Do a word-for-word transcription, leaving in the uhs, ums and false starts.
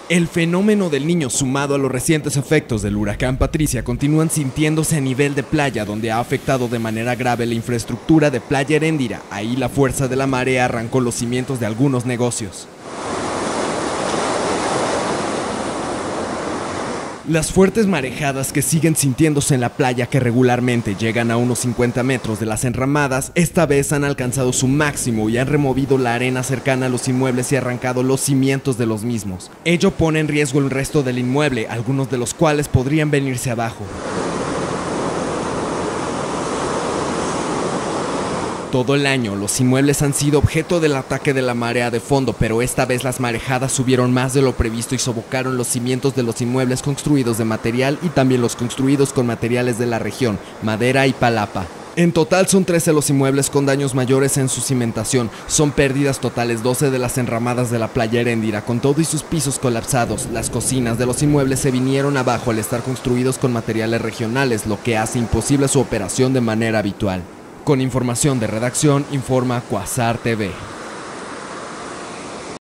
El fenómeno del Niño, sumado a los recientes efectos del huracán Patricia, continúan sintiéndose a nivel de playa, donde ha afectado de manera grave la infraestructura de Playa Heréndira. Ahí la fuerza de la marea arrancó los cimientos de algunos negocios. Las fuertes marejadas que siguen sintiéndose en la playa, que regularmente llegan a unos cincuenta metros de las enramadas, esta vez han alcanzado su máximo y han removido la arena cercana a los inmuebles y arrancado los cimientos de los mismos. Ello pone en riesgo el resto del inmueble, algunos de los cuales podrían venirse abajo. Todo el año, los inmuebles han sido objeto del ataque de la marea de fondo, pero esta vez las marejadas subieron más de lo previsto y sofocaron los cimientos de los inmuebles construidos de material y también los construidos con materiales de la región, madera y palapa. En total son trece los inmuebles con daños mayores en su cimentación. Son pérdidas totales doce de las enramadas de la Playa Heréndira, con todo y sus pisos colapsados. Las cocinas de los inmuebles se vinieron abajo al estar construidos con materiales regionales, lo que hace imposible su operación de manera habitual. Con información de redacción, informa Quasar T V.